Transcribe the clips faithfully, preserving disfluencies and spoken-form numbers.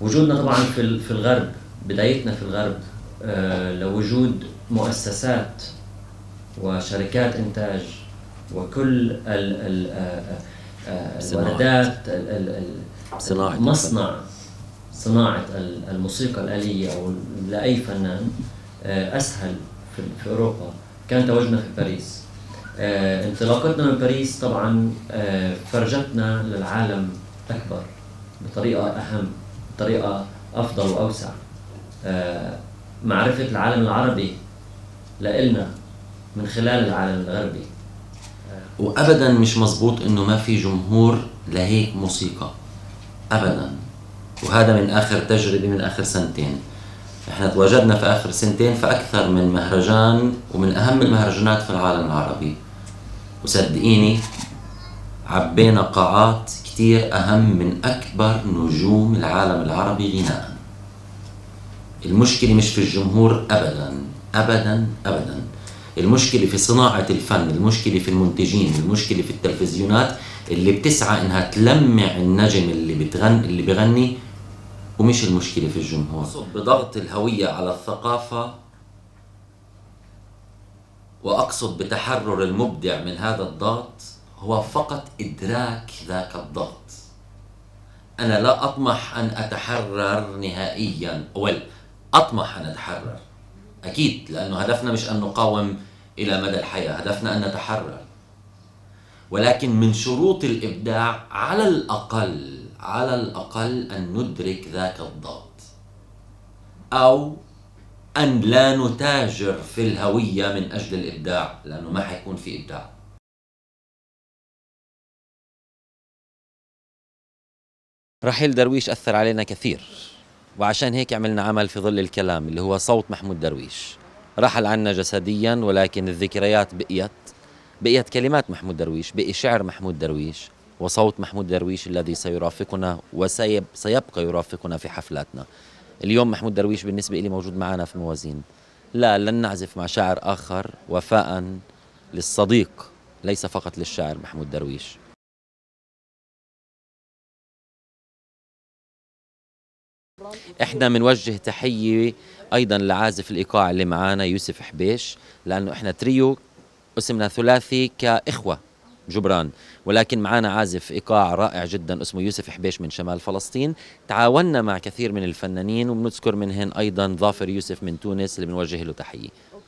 وجودنا طبعا في في الغرب، بدايتنا في الغرب آه لوجود مؤسسات وشركات إنتاج وكل ال ال الواردات، مصنع صناعة الموسيقى الآلية أو لأي فنان أسهل في أوروبا، كان تواجدنا في باريس. انطلاقتنا من باريس طبعا فرجتنا للعالم أكبر بطريقة أهم، بطريقة أفضل وأوسع. معرفة العالم العربي لإلنا من خلال العالم الغربي. وأبدا مش مزبوط إنه ما في جمهور لهيك موسيقى أبدا، وهذا من آخر تجربة من آخر سنتين. احنا تواجدنا في آخر سنتين في أكثر من مهرجان ومن أهم المهرجانات في العالم العربي، وصدقيني عبينا قاعات كتير أهم من أكبر نجوم العالم العربي غناء. المشكلة مش في الجمهور أبدا أبدا أبدا، المشكلة في صناعة الفن، المشكلة في المنتجين، المشكلة في التلفزيونات اللي بتسعى انها تلمع النجم اللي بتغني اللي بغني، ومش المشكلة في الجمهور. أقصد بضغط الهوية على الثقافة، وأقصد بتحرر المبدع من هذا الضغط هو فقط إدراك ذاك الضغط. أنا لا أطمح أن أتحرر نهائيا، أول أطمح أن أتحرر أكيد، لأنه هدفنا مش أن نقاوم إلى مدى الحياة، هدفنا أن نتحرر. ولكن من شروط الإبداع على الأقل على الأقل أن ندرك ذاك الضغط، أو أن لا نتاجر في الهوية من أجل الإبداع، لأنه ما حيكون في إبداع. رحيل درويش أثر علينا كثير، وعشان هيك عملنا عمل في ظل الكلام اللي هو صوت محمود درويش. رحل عنا جسديا، ولكن الذكريات بقيت بقيت كلمات محمود درويش، بقي شعر محمود درويش، وصوت محمود درويش الذي سيرافقنا وسيبقى يرافقنا في حفلاتنا. اليوم محمود درويش بالنسبة لي موجود معنا في موازين. لا، لن نعزف مع شاعر آخر وفاء للصديق، ليس فقط للشاعر محمود درويش. احنا بنوجه تحية ايضا لعازف الايقاع اللي معانا يوسف حبيش، لانه احنا تريو اسمنا ثلاثي كاخوة جبران، ولكن معانا عازف ايقاع رائع جدا اسمه يوسف حبيش من شمال فلسطين. تعاوننا مع كثير من الفنانين، وبنذكر منهن ايضا ظافر يوسف من تونس اللي بنوجه له تحية.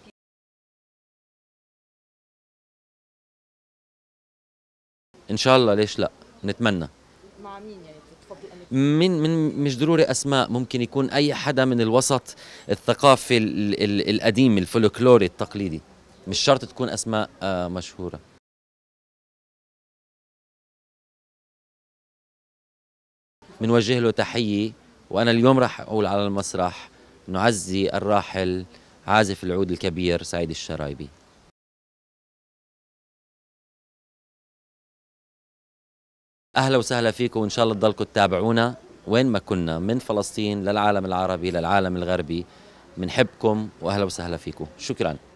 ان شاء الله، ليش لا، نتمنى. مع مين يعني تفضل انك من من مش ضروري اسماء، ممكن يكون اي حدا من الوسط الثقافي ال ال القديم الفولكلوري التقليدي، مش شرط تكون اسماء آه مشهوره. بنوجه له تحيه، وانا اليوم راح اقول على المسرح نعزي الراحل عازف العود الكبير سعيد الشرايبي. اهلا وسهلا فيكم، وان شاء الله تضلكم تتابعونا وين ما كنا، من فلسطين للعالم العربي للعالم الغربي. بنحبكم واهلا وسهلا فيكم، شكرا.